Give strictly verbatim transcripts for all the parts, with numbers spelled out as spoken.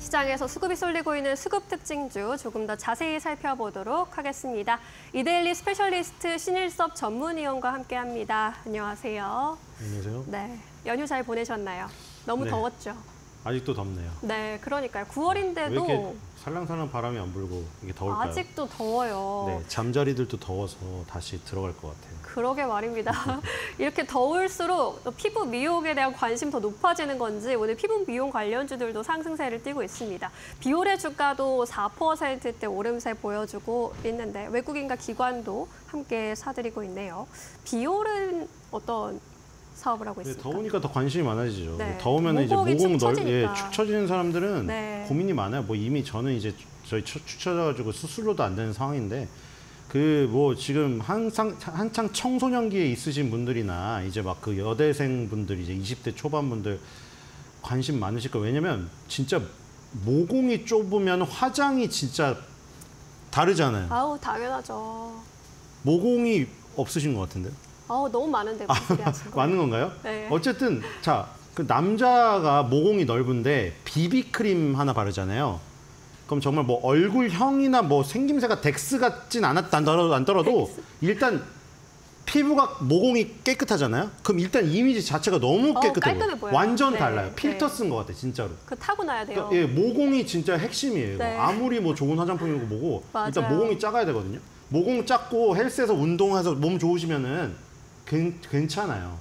시장에서 수급이 쏠리고 있는 수급 특징주 조금 더 자세히 살펴보도록 하겠습니다. 이데일리 스페셜리스트 신일섭 전문위원과 함께합니다. 안녕하세요. 안녕하세요. 네, 연휴 잘 보내셨나요? 너무 네. 더웠죠? 아직도 덥네요. 네, 그러니까요. 구월인데도 왜 이렇게 살랑살랑 바람이 안 불고 이게 더울까요? 아직도 더워요. 네, 잠자리들도 더워서 다시 들어갈 것 같아요. 그러게 말입니다. 이렇게 더울수록 피부 미용에 대한 관심 더 높아지는 건지 오늘 피부 미용 관련주들도 상승세를 띠고 있습니다. 비올의 주가도 사 퍼센트대 오름세 보여주고 있는데 외국인과 기관도 함께 사들이고 있네요. 비올은 어떤 사업을 하고 있습니까? 네, 더우니까 더 관심이 많아지죠. 네. 더우면 이제 모공 축 넓, 처지니까. 예, 축 처지는 사람들은 네. 고민이 많아요. 뭐 이미 저는 이제 저희 축 처져가지고 수술로도 안 되는 상황인데 그 뭐 지금 항상 한창 청소년기에 있으신 분들이나 이제 막 그 여대생 분들 이제 이십 대 초반 분들 관심 많으실 거예요. 왜냐면 진짜 모공이 좁으면 화장이 진짜 다르잖아요. 아우 당연하죠. 모공이 없으신 것 같은데. 아우 너무 많은데 무슨 소리 하신 거예요? 많은 건가요? 네. 어쨌든 자, 그 남자가 모공이 넓은데 비비크림 하나 바르잖아요. 그럼 정말 뭐 얼굴형이나 뭐 생김새가 덱스 같진 않았더라도 안 떨어도 덱스? 일단 피부가 모공이 깨끗하잖아요. 그럼 일단 이미지 자체가 너무 어, 깨끗해 깔끔해 보여. 보여요. 완전 네, 달라요. 필터 네. 쓴 것 같아 진짜로. 그 타고나야 돼요. 그러니까, 예, 모공이 진짜 핵심이에요. 네. 아무리 뭐 좋은 화장품이고 뭐고 맞아요. 일단 모공이 작아야 되거든요. 모공 작고 헬스에서 운동해서 몸 좋으시면은 괜, 괜찮아요.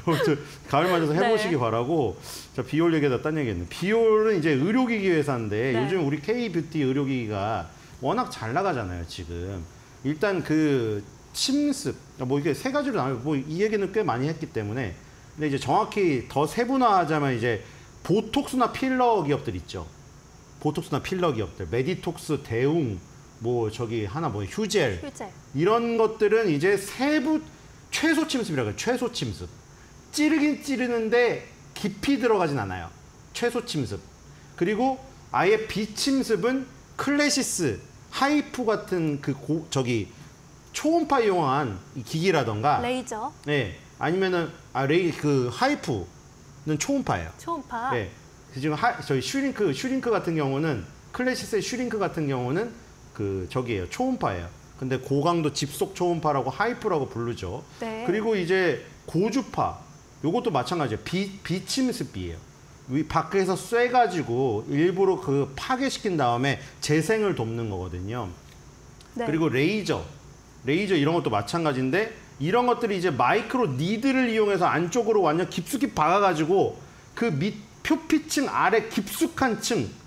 가을 맞아서 해보시기 네. 바라고. 자, 비올 얘기하다 딴 얘기했네. 비올은 이제 의료기기 회사인데 네. 요즘 우리 K뷰티 의료기기가 워낙 잘 나가잖아요 지금. 일단 그 침습 뭐 이게 세 가지로 나눠요. 뭐 이 얘기는 꽤 많이 했기 때문에. 근데 이제 정확히 더 세분화하자면 이제 보톡스나 필러 기업들 있죠. 보톡스나 필러 기업들, 메디톡스, 대웅, 뭐 저기 하나 뭐 휴젤, 휴젤. 이런 것들은 이제 세부 최소 침습이라고 해요. 최소 침습. 찌르긴 찌르는데 깊이 들어가진 않아요. 최소 침습. 그리고 아예 비침습은 클래시스, 하이프 같은 그 고, 저기 초음파 이용한 이 기기라던가, 레이저. 네, 아니면은 아 레이 그 하이프는 초음파예요. 초음파. 네, 지금 하, 저희 슈링크 슈링크 같은 경우는 클래시스의 슈링크 같은 경우는 그 저기예요. 초음파예요. 근데 고강도 집속 초음파라고 하이프라고 부르죠. 네. 그리고 이제 고주파, 요것도 마찬가지예요. 비, 비침습이에요. 위 밖에서 쐬가지고 일부러 그 파괴시킨 다음에 재생을 돕는 거거든요. 네. 그리고 레이저, 레이저 이런 것도 마찬가지인데 이런 것들이 이제 마이크로 니들을 이용해서 안쪽으로 완전 깊숙이 박아가지고 그 밑 표피층 아래 깊숙한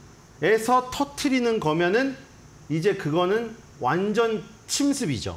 층에서 터트리는 거면은 이제 그거는 완전 침습이죠.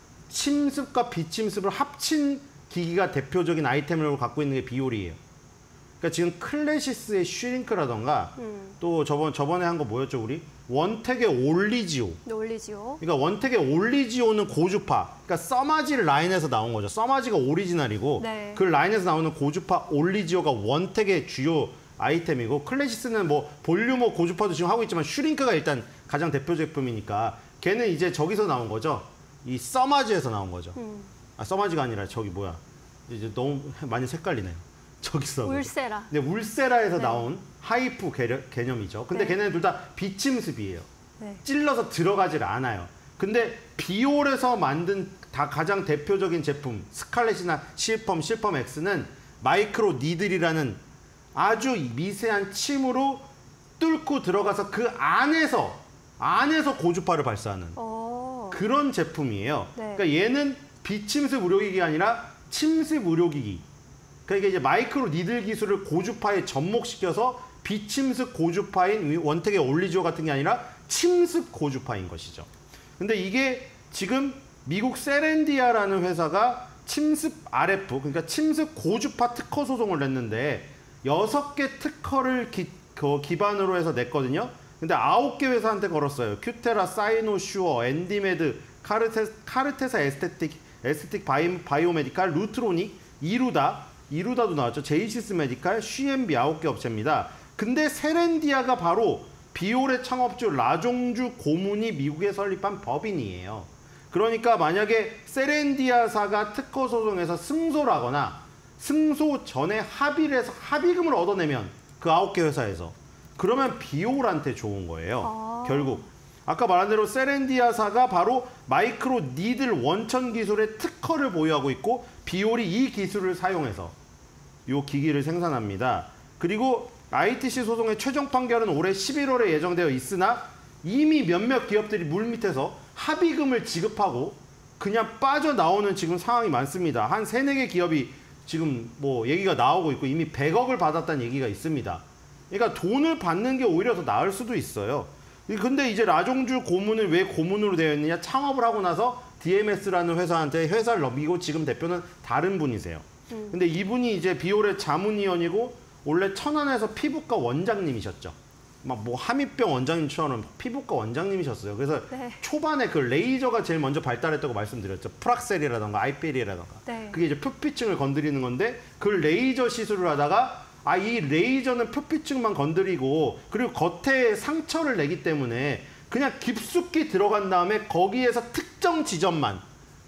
침습과 비침습을 합친 기기가 대표적인 아이템을 갖고 있는 게 비올이에요. 그러니까 지금 클래시스의 슈링크라던가 음. 또 저번, 저번에 한 거 뭐였죠 우리? 원택의 올리지오. 올리지오. 그러니까 원택의 올리지오는 고주파. 그러니까 써마지 라인에서 나온 거죠. 써마지가 오리지널이고 네. 그 라인에서 나오는 고주파 올리지오가 원택의 주요 아이템이고 클래시스는 뭐 볼륨업 고주파도 지금 하고 있지만 슈링크가 일단 가장 대표 제품이니까 걔는 이제 저기서 나온 거죠. 이 써마지에서 나온 거죠. 음. 아 써마지가 아니라 저기 뭐야. 이제 너무 많이 색깔리네요. 저기서. 울세라. 네, 울세라에서 네. 나온 하이프 개념, 개념이죠. 근데 네. 걔네는 둘 다 비침습이에요. 네. 찔러서 들어가질 않아요. 근데 비올에서 만든 다 가장 대표적인 제품 스칼렛이나 실펌, 실펌 X는 마이크로 니들이라는 아주 미세한 침으로 뚫고 들어가서 그 안에서 안에서 고주파를 발사하는 오. 그런 제품이에요. 네. 그러니까 얘는 비침습 의료기기가 아니라 침습 의료기기. 그러니까 이제 마이크로 니들 기술을 고주파에 접목시켜서 비침습 고주파인 원택의 올리지오 같은 게 아니라 침습 고주파인 것이죠. 근데 이게 지금 미국 세렌디아라는 회사가 침습 알에프, 그러니까 침습 고주파 특허 소송을 냈는데 여섯 개 특허를 기, 그 기반으로 해서 냈거든요. 근데 아홉 개 회사한테 걸었어요. 큐테라, 사이노슈어, 엔디메드, 카르테, 카르테사 에스테틱, 에스테틱 바이, 바이오메디칼, 루트로닉, 이루다, 이루다도 나왔죠. 제이시스 메디칼, 씨엠비 아홉 개 업체입니다. 근데 세렌디아가 바로 비올의 창업주 라종주 고문이 미국에 설립한 법인이에요. 그러니까 만약에 세렌디아사가 특허 소송에서 승소를 하거나 승소 전에 합의를 해서 합의금을 얻어내면 그 아홉 개 회사에서 그러면 비올한테 좋은 거예요. 아. 결국. 아까 말한 대로 세렌디아사가 바로 마이크로 니들 원천 기술의 특허를 보유하고 있고 비올이 이 기술을 사용해서 이 기기를 생산합니다. 그리고 아이티씨 소송의 최종 판결은 올해 십일월에 예정되어 있으나 이미 몇몇 기업들이 물밑에서 합의금을 지급하고 그냥 빠져나오는 지금 상황이 많습니다. 한 세네 개 기업이 지금 뭐 얘기가 나오고 있고 이미 백억을 받았다는 얘기가 있습니다. 그러니까 돈을 받는 게 오히려 더 나을 수도 있어요. 근데 이제 라종주 고문은 왜 고문으로 되어 있느냐? 창업을 하고 나서 디엠에스라는 회사한테 회사를 넘기고 지금 대표는 다른 분이세요. 음. 근데 이분이 이제 비올의 자문위원이고 원래 천안에서 피부과 원장님이셨죠. 막 뭐 함익병 원장님처럼 피부과 원장님이셨어요. 그래서 네. 초반에 그 레이저가 제일 먼저 발달했다고 말씀드렸죠. 프락셀이라던가 아이페리라던가. 네. 그게 이제 표피층을 건드리는 건데 그 레이저 시술을 하다가 아, 이 레이저는 표피층만 건드리고 그리고 겉에 상처를 내기 때문에 그냥 깊숙이 들어간 다음에 거기에서 특정 지점만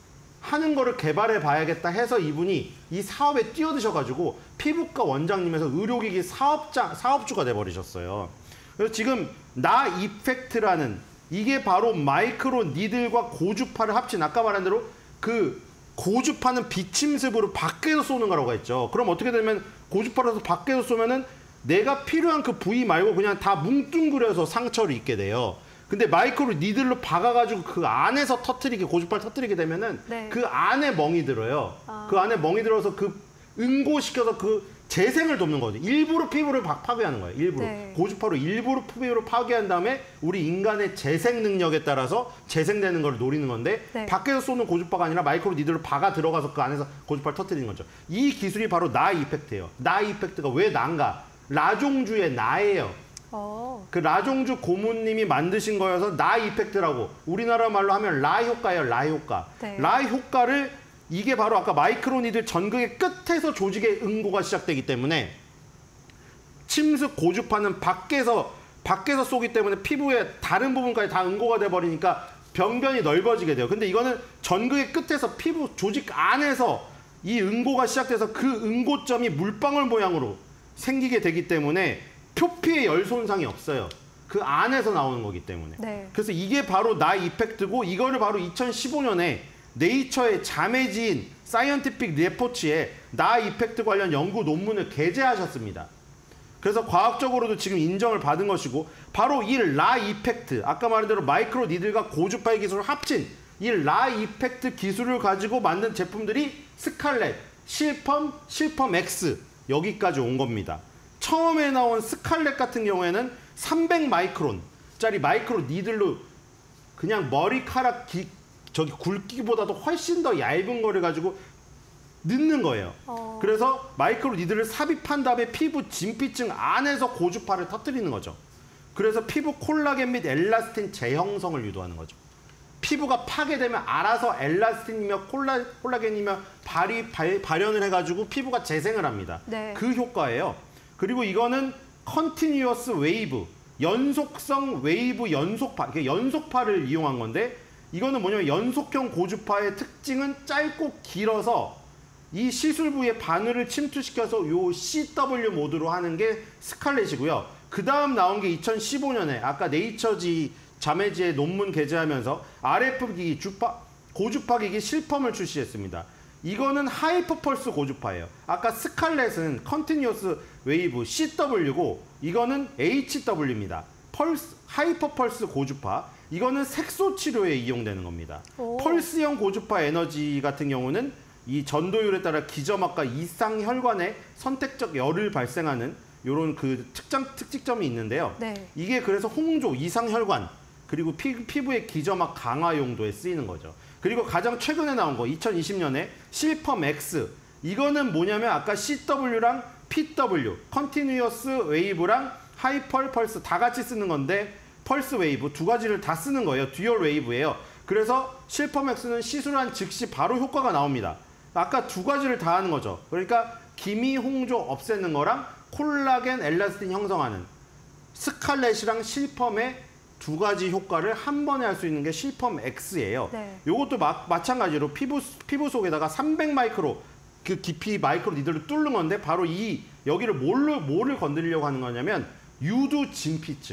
하는 거를 개발해 봐야겠다 해서 이분이 이 사업에 뛰어드셔가지고 피부과 원장님에서 의료기기 사업자, 사업주가 돼버리셨어요. 그래서 지금 나 이펙트라는 이게 바로 마이크로 니들과 고주파를 합친 아까 말한 대로 그 고주파는 비침습으로 밖에서 쏘는 거라고 했죠. 그럼 어떻게 되면 고주파라서 밖에서 쏘면은 내가 필요한 그 부위 말고 그냥 다 뭉뚱그려서 상처를 입게 돼요. 근데 마이크로 니들로 박아가지고 그 안에서 터트리게 고주파를 터트리게 되면은 네. 그 안에 멍이 들어요. 아. 그 안에 멍이 들어서 그 응고시켜서 그 재생을 돕는 거죠. 일부러 피부를 파괴하는 거예요. 일부러. 네. 고주파로 일부러 피부를 파괴한 다음에 우리 인간의 재생 능력에 따라서 재생되는 걸 노리는 건데 네. 밖에서 쏘는 고주파가 아니라 마이크로 니들로 박아 들어가서 그 안에서 고주파를 터뜨리는 거죠. 이 기술이 바로 나 이펙트예요. 나 이펙트가 왜 난가? 라종주의 나예요. 오. 그 라종주 고문님이 만드신 거여서 나 이펙트라고 우리나라 말로 하면 라 효과예요. 라 효과. 네. 라 효과를 이게 바로 아까 마이크로니들 전극의 끝에서 조직의 응고가 시작되기 때문에 침습 고주파는 밖에서 밖에서 쏘기 때문에 피부의 다른 부분까지 다 응고가 돼버리니까 병변이 넓어지게 돼요. 근데 이거는 전극의 끝에서 피부 조직 안에서 이 응고가 시작돼서 그 응고점이 물방울 모양으로 생기게 되기 때문에 표피에 열 손상이 없어요. 그 안에서 나오는 거기 때문에. 네. 그래서 이게 바로 나 이펙트고 이거를 바로 이천십오 년에 네이처의 자매지인 사이언티픽 레포츠에 나 이펙트 관련 연구 논문을 게재하셨습니다. 그래서 과학적으로도 지금 인정을 받은 것이고 바로 이 라 이펙트, 아까 말한 대로 마이크로 니들과 고주파의 기술을 합친 이 라 이펙트 기술을 가지고 만든 제품들이 스칼렛, 실펌, 실펌 X 여기까지 온 겁니다. 처음에 나온 스칼렛 같은 경우에는 삼백 마이크론짜리 마이크로 니들로 그냥 머리카락 기, 저기 굵기보다도 훨씬 더 얇은 거를 가지고 넣는 거예요. 어... 그래서 마이크로 니들을 삽입한 다음에 피부 진피층 안에서 고주파를 터뜨리는 거죠. 그래서 피부 콜라겐 및 엘라스틴 재형성을 유도하는 거죠. 피부가 파괴되면 알아서 엘라스틴이며 콜라, 콜라겐이며 발이 발, 발현을 해가지고 피부가 재생을 합니다. 네. 그 효과예요. 그리고 이거는 컨티뉴어스 웨이브, 연속성 웨이브 연속파, 연속파를 이용한 건데 이거는 뭐냐면 연속형 고주파의 특징은 짧고 길어서 이 시술 부위의 바늘을 침투시켜서 요 씨더블유 모드로 하는 게 스칼렛이고요. 그 다음 나온 게 이천십오 년에 아까 네이처지 자매지의 논문 게재하면서 알에프 기기, 주파, 고주파 기기 실펌을 출시했습니다. 이거는 하이퍼 펄스 고주파예요. 아까 스칼렛은 컨티뉴어스 웨이브 씨더블유고 이거는 에이치더블유입니다. 펄스, 하이퍼 펄스 고주파. 이거는 색소 치료에 이용되는 겁니다. 오. 펄스형 고주파 에너지 같은 경우는 이 전도율에 따라 기점압과 이상 혈관에 선택적 열을 발생하는 이런 그 특장 특징점이 있는데요. 네. 이게 그래서 홍조, 이상 혈관 그리고 피, 피부의 기점압 강화 용도에 쓰이는 거죠. 그리고 가장 최근에 나온 거 이천이십 년에 실펌 X 이거는 뭐냐면 아까 씨더블유랑 피더블유 컨티뉴어스 웨이브랑 하이퍼 펄스 다 같이 쓰는 건데 펄스 웨이브 두 가지를 다 쓰는 거예요. 듀얼 웨이브예요. 그래서 실펌 X는 시술한 즉시 바로 효과가 나옵니다. 아까 두 가지를 다 하는 거죠. 그러니까 기미 홍조 없애는 거랑 콜라겐 엘라스틴 형성하는 스칼렛이랑 실펌의 두 가지 효과를 한 번에 할 수 있는 게 실펌 X예요. 네. 이것도 마, 마찬가지로 피부 피부 속에다가 삼백 마이크로 그 깊이 마이크로 니들을 뚫는 건데 바로 이 여기를 뭘로 뭐를 건드리려고 하는 거냐면 유두 진피증.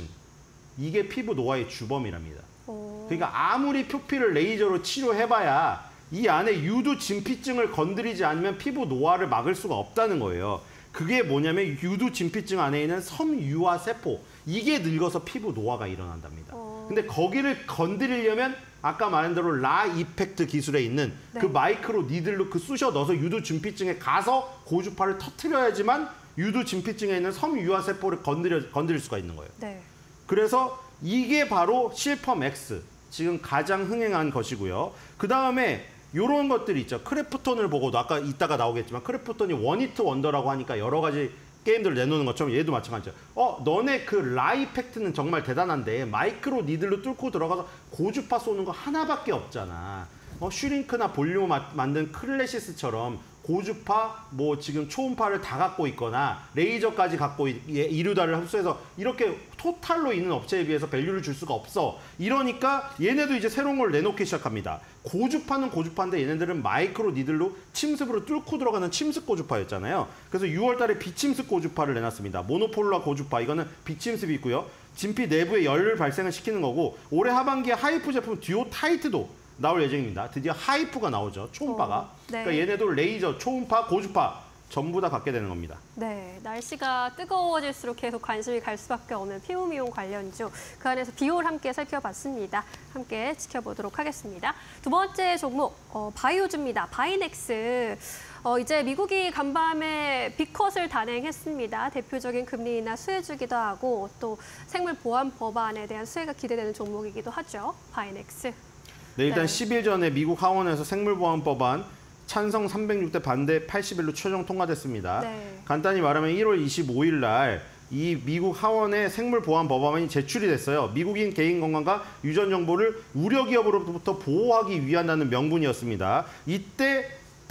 이게 피부 노화의 주범이랍니다. 오. 그러니까 아무리 표피를 레이저로 치료해봐야 이 안에 유두 진피증을 건드리지 않으면 피부 노화를 막을 수가 없다는 거예요. 그게 뭐냐면 유두 진피증 안에 있는 섬유화 세포. 이게 늙어서 피부 노화가 일어난답니다. 오. 근데 거기를 건드리려면 아까 말한 대로 라 이펙트 기술에 있는 네. 그 마이크로 니들로 그 쑤셔 넣어서 유두 진피증에 가서 고주파를 터트려야지만 유두 진피증에 있는 섬유화 세포를 건드려, 건드릴 수가 있는 거예요. 네. 그래서 이게 바로 실펌 X, 지금 가장 흥행한 것이고요. 그 다음에 이런 것들이 있죠. 크래프톤을 보고도 아까 이따가 나오겠지만 크래프톤이 원히트 원더라고 하니까 여러 가지 게임들을 내놓는 것처럼 얘도 마찬가지죠. 어, 너네 그 라이펙트는 정말 대단한데 마이크로 니들로 뚫고 들어가서 고주파 쏘는 거 하나밖에 없잖아. 어, 슈링크나 볼륨 만든 클래시스처럼 고주파, 뭐 지금 초음파를 다 갖고 있거나 레이저까지 갖고 있, 이루다를 흡수해서 이렇게 토탈로 있는 업체에 비해서 밸류를 줄 수가 없어. 이러니까 얘네도 이제 새로운 걸 내놓기 시작합니다. 고주파는 고주파인데 얘네들은 마이크로 니들로 침습으로 뚫고 들어가는 침습 고주파였잖아요. 그래서 유월 달에 비침습 고주파를 내놨습니다. 모노폴라 고주파, 이거는 비침습이 있고요. 진피 내부에 열을 발생을 시키는 거고, 올해 하반기에 하이프 제품 듀오 타이트도 나올 예정입니다. 드디어 하이프가 나오죠. 초음파가. 어, 네. 그러니까 얘네도 레이저, 초음파, 고주파 전부 다 갖게 되는 겁니다. 네, 날씨가 뜨거워질수록 계속 관심이 갈 수밖에 없는 피부 미용 관련주. 그 안에서 비올 함께 살펴봤습니다. 함께 지켜보도록 하겠습니다. 두 번째 종목, 어, 바이오주입니다. 바이넥스. 어, 이제 미국이 간밤에 빅컷을 단행했습니다. 대표적인 금리 인하 수혜주기도 하고 또 생물 보안 법안에 대한 수혜가 기대되는 종목이기도 하죠. 바이넥스. 네, 일단 네. 십 일 전에 미국 하원에서 생물보안법안 찬성 삼백육 대 반대 팔십 일로 최종 통과됐습니다. 네. 간단히 말하면 일월 이십오일 날 이 미국 하원에 생물보안법안이 제출이 됐어요. 미국인 개인 건강과 유전 정보를 우려 기업으로부터 보호하기 위한다는 명분이었습니다. 이때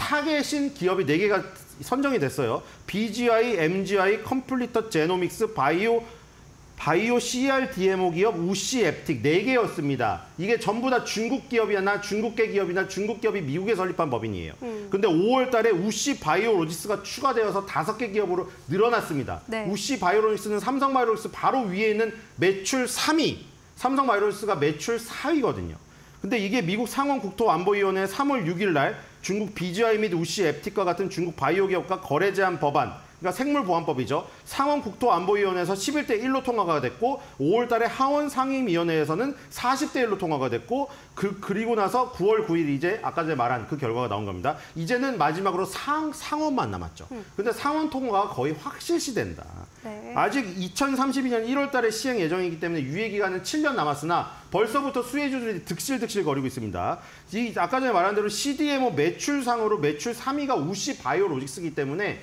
타겟인 기업이 네 개가 선정이 됐어요. 비지아이, 엠지아이, 컴플리터 제노믹스, 바이오 바이오 씨알디엠오 기업, 우씨 앱틱 네 개였습니다. 이게 전부 다 중국 기업이나 중국계 기업이나 중국 기업이 미국에 설립한 법인이에요. 음. 근데 오월 달에 우씨 바이오로직스가 추가되어서 다섯 개 기업으로 늘어났습니다. 네. 우씨 바이오로직스는 삼성 바이오로직스 바로 위에 있는 매출 삼 위. 삼성 바이오로직스가 매출 사 위거든요. 근데 이게 미국 상원 국토안보위원회 삼월 육일 날 중국 비지아이 및 우씨 앱틱과 같은 중국 바이오 기업과 거래 제한 법안, 그러니까 생물보안법이죠. 상원 국토안보위원회에서 십일 대 일로 통과가 됐고, 오월 달에 하원 상임위원회에서는 사십 대 일로 통과가 됐고, 그, 그리고 나서 구월 구일 이제 아까 전에 말한 그 결과가 나온 겁니다. 이제는 마지막으로 상, 상원만 남았죠. 음. 근데 상원 통과가 거의 확실시된다. 네. 아직 이천삼십이 년 일월 달에 시행 예정이기 때문에 유예 기간은 칠 년 남았으나 벌써부터 수혜주들이 득실득실 거리고 있습니다. 이 아까 전에 말한 대로 씨디엠오 매출상으로 매출 삼 위가 우씨 바이오로직스이기 때문에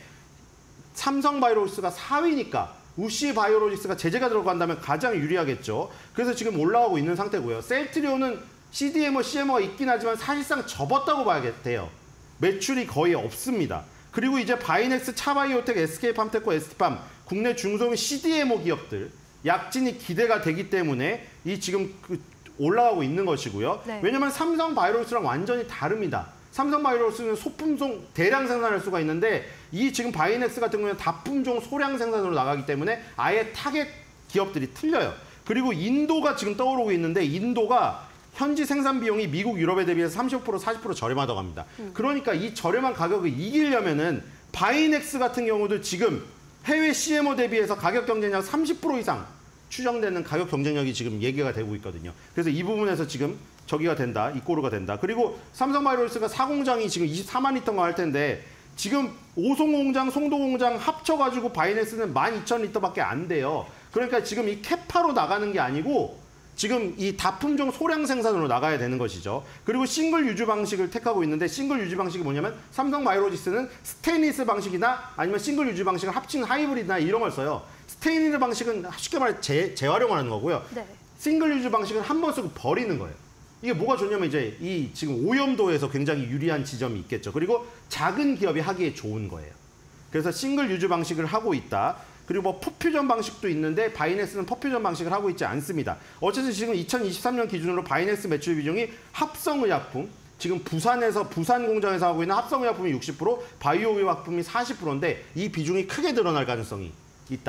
삼성 바이오로직스가 사 위니까 우씨 바이오로직스가 제재가 들어간다면 가장 유리하겠죠. 그래서 지금 올라가고 있는 상태고요. 셀트리온은 씨디엠오, 씨엠오가 있긴 하지만 사실상 접었다고 봐야 돼요. 매출이 거의 없습니다. 그리고 이제 바이넥스, 차바이오텍, 에스케이팜테코, 에스티팜, 국내 중소형 씨디엠오 기업들 약진이 기대가 되기 때문에 이 지금 그 올라가고 있는 것이고요. 네. 왜냐하면 삼성 바이오로직스랑 완전히 다릅니다. 삼성 바이오로직스는 소품종 대량 생산할 수가 있는데 이 지금 바이넥스 같은 경우는 다품종 소량 생산으로 나가기 때문에 아예 타겟 기업들이 틀려요. 그리고 인도가 지금 떠오르고 있는데 인도가 현지 생산 비용이 미국, 유럽에 대비해서 삼십오 퍼센트, 사십 퍼센트 저렴하다고 합니다. 음. 그러니까 이 저렴한 가격을 이기려면은 바이넥스 같은 경우도 지금 해외 씨엠오 대비해서 가격 경쟁력 삼십 퍼센트 이상 추정되는 가격 경쟁력이 지금 얘기가 되고 있거든요. 그래서 이 부분에서 지금 저기가 된다, 이꼬르가 된다. 그리고 삼성바이오로직스가 사공장이 지금 이십사만 리터가 할 텐데 지금 오송공장, 송도공장 합쳐가지고 바이넥스는 만 이천 리터밖에 안 돼요. 그러니까 지금 이 캐파로 나가는 게 아니고 지금 이 다품종 소량 생산으로 나가야 되는 것이죠. 그리고 싱글 유주 방식을 택하고 있는데 싱글 유주 방식이 뭐냐면 삼성바이오로직스는 스테인리스 방식이나 아니면 싱글 유주 방식을 합친 하이브리드나 이런 걸 써요. 스테인리스 방식은 쉽게 말해 재, 재활용을 하는 거고요. 네. 싱글 유주 방식은 한 번 쓰고 버리는 거예요. 이게 뭐가 좋냐면 이제 이 지금 오염도에서 굉장히 유리한 지점이 있겠죠. 그리고 작은 기업이 하기에 좋은 거예요. 그래서 싱글 유주 방식을 하고 있다. 그리고 뭐 퍼퓨전 방식도 있는데 바이넥스는 퍼퓨전 방식을 하고 있지 않습니다. 어쨌든 지금 이천이십삼 년 기준으로 바이넥스 매출 비중이 합성의약품, 지금 부산에서 부산 공장에서 하고 있는 합성의약품이 육십 퍼센트, 바이오의약품이 사십 퍼센트인데 이 비중이 크게 늘어날 가능성이 있다.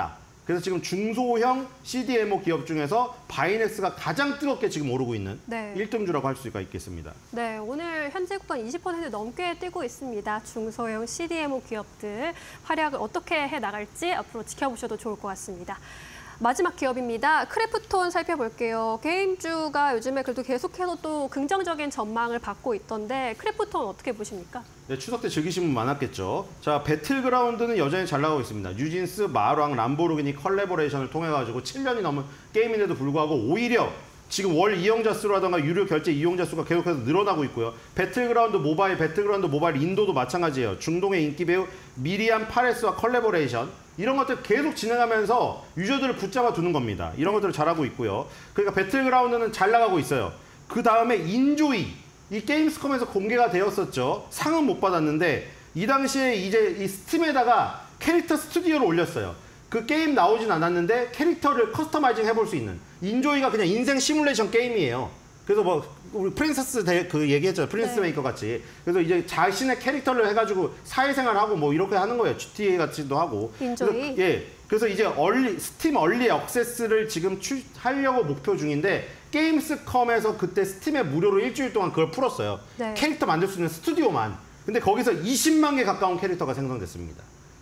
그래서 지금 중소형 씨디엠오 기업 중에서 바이넥스가 가장 뜨겁게 지금 오르고 있는 네. 일 등주라고 할 수가 있겠습니다. 네, 오늘 현재 구간 이십 퍼센트 넘게 뛰고 있습니다. 중소형 씨디엠오 기업들 활약을 어떻게 해나갈지 앞으로 지켜보셔도 좋을 것 같습니다. 마지막 기업입니다. 크래프톤 살펴볼게요. 게임주가 요즘에 그래도 계속해서 또 긍정적인 전망을 받고 있던데 크래프톤 어떻게 보십니까? 네, 추석 때 즐기신 분 많았겠죠. 자, 배틀그라운드는 여전히 잘 나가고 있습니다. 뉴진스, 마랑, 람보르기니 컬래버레이션을 통해 가지고 칠 년이 넘은 게임인데도 불구하고 오히려 지금 월 이용자 수라던가 유료 결제 이용자 수가 계속해서 늘어나고 있고요. 배틀그라운드 모바일, 배틀그라운드 모바일 인도도 마찬가지예요. 중동의 인기 배우 미리암 파레스와 컬래버레이션 이런 것들 계속 진행하면서 유저들을 붙잡아 두는 겁니다. 이런 것들을 잘하고 있고요. 그러니까 배틀그라운드는 잘 나가고 있어요. 그 다음에 인조이, 이 게임스컴에서 공개가 되었었죠. 상은 못 받았는데 이 당시에 이제 이 스팀에다가 캐릭터 스튜디오를 올렸어요. 그 게임 나오진 않았는데 캐릭터를 커스터마이징 해볼 수 있는 인조이가 그냥 인생 시뮬레이션 게임이에요. 그래서 뭐 우리 프린세스 대, 그 얘기했죠. 프린세스 네. 메이커 같이. 그래서 이제 자신의 캐릭터를 해가지고 사회생활하고 뭐 이렇게 하는 거예요. 지티에이 같이도 하고. 인조이. 그래서, 예. 그래서 이제 얼리 스팀 얼리 액세스를 지금 추, 하려고 목표 중인데 게임스컴에서 그때 스팀에 무료로 일주일 동안 그걸 풀었어요. 네. 캐릭터 만들 수 있는 스튜디오만. 근데 거기서 이십만 개 가까운 캐릭터가 생성됐습니다.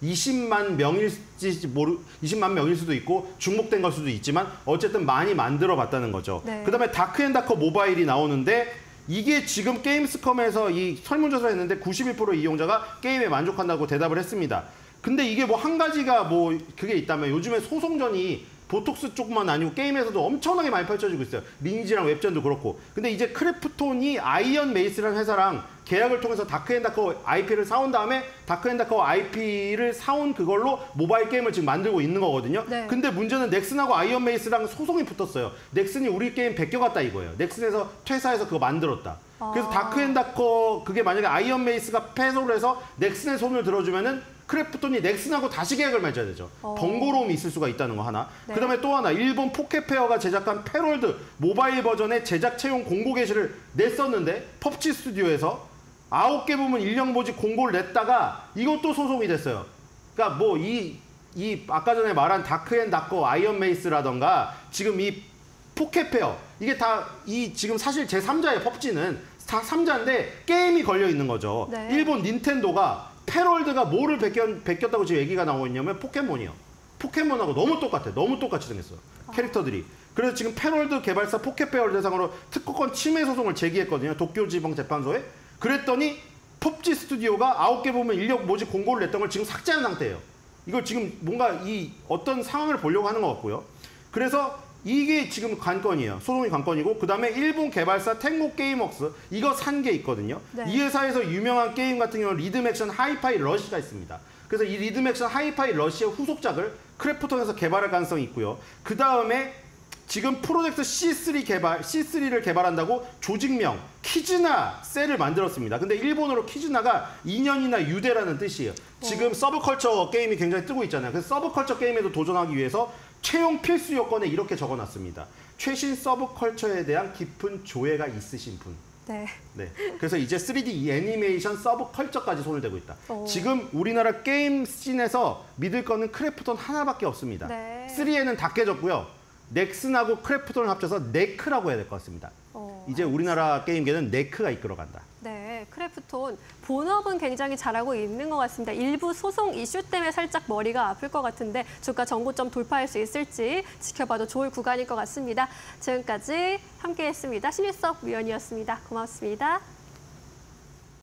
이십만 명일지 모르 이십만 명일 수도 있고 중복된 걸 수도 있지만 어쨌든 많이 만들어 봤다는 거죠. 네. 그다음에 다크앤다커 모바일이 나오는데 이게 지금 게임스컴에서 이 설문조사를 했는데 구십일 퍼센트 이용자가 게임에 만족한다고 대답을 했습니다. 근데 이게 뭐 한 가지가 뭐 그게 있다면 요즘에 소송전이 보톡스 쪽만 아니고 게임에서도 엄청나게 많이 펼쳐지고 있어요. 리니지랑 웹전도 그렇고. 근데 이제 크래프톤이 아이언 메이스라는 회사랑 계약을 통해서 다크앤다커 아이피를 사온 다음에 다크앤다커 아이피를 사온 그걸로 모바일 게임을 지금 만들고 있는 거거든요. 네. 근데 문제는 넥슨하고 아이언 메이스랑 소송이 붙었어요. 넥슨이 우리 게임 베껴갔다 이거예요. 넥슨에서 퇴사해서 그거 만들었다. 그래서 아. 다크앤다커 그게 만약에 아이언 메이스가 패소를 해서 넥슨의 손을 들어주면은 크래프톤이 넥슨하고 다시 계약을 맺어야 되죠. 어. 번거로움이 있을 수가 있다는 거 하나. 네. 그다음에 또 하나 일본 포켓페어가 제작한 패롤드 모바일 버전의 제작 채용 공고 게시를 냈었는데 펍지 스튜디오에서 아홉 개 부문 인력 모집 공고를 냈다가 이것도 소송이 됐어요. 그러니까 뭐 이 이 아까 전에 말한 다크앤다커 아이언 메이스라던가 지금 이 포켓페어 이게 다 이 지금 사실 제삼자예요. 펍지는 다 삼자인데 게임이 걸려 있는 거죠. 네. 일본 닌텐도가 패럴드가 뭐를 베꼈, 베꼈다고 지금 얘기가 나오고 있냐면 포켓몬이요. 포켓몬하고 너무 똑같아. 너무 똑같이 생겼어. 캐릭터들이. 그래서 지금 패럴드 개발사 포켓페어를 대상으로 특허권 침해 소송을 제기했거든요. 도쿄지방재판소에. 그랬더니 펍지 스튜디오가 아홉 개 보면 인력 모집 공고를 냈던 걸 지금 삭제한 상태예요. 이걸 지금 뭔가 이 어떤 상황을 보려고 하는 것 같고요. 그래서 이게 지금 관건이에요. 소송이 관건이고 그다음에 일본 개발사 텐고 게임웍스 이거 산 게 있거든요. 네. 이 회사에서 유명한 게임 같은 경우는 리듬 액션 하이파이 러시가 있습니다. 그래서 이 리듬 액션 하이파이 러시의 후속작을 크래프톤에서 개발할 가능성이 있고요. 그다음에 지금 프로젝트 씨 쓰리 개발, 씨 쓰리를 개발한다고 조직명 키즈나 셀을 만들었습니다. 근데 일본어로 키즈나가 인연이나 유대라는 뜻이에요. 지금 어. 서브컬처 게임이 굉장히 뜨고 있잖아요. 그래서 서브컬처 게임에도 도전하기 위해서 채용 필수 요건에 이렇게 적어놨습니다. 최신 서브컬처에 대한 깊은 조예가 있으신 분. 네. 네. 그래서 이제 쓰리디 애니메이션 서브컬처까지 손을 대고 있다. 오. 지금 우리나라 게임 씬에서 믿을 거는 크래프톤 하나밖에 없습니다. 네. 쓰리에는 다 깨졌고요. 넥슨하고 크래프톤을 합쳐서 네크라고 해야 될 것 같습니다. 어, 이제 우리나라 게임계는 네크가 이끌어간다. 네, 크래프톤 본업은 굉장히 잘하고 있는 것 같습니다. 일부 소송 이슈 때문에 살짝 머리가 아플 것 같은데 주가 전고점 돌파할 수 있을지 지켜봐도 좋을 구간일 것 같습니다. 지금까지 함께했습니다. 신일섭 위원이었습니다. 고맙습니다.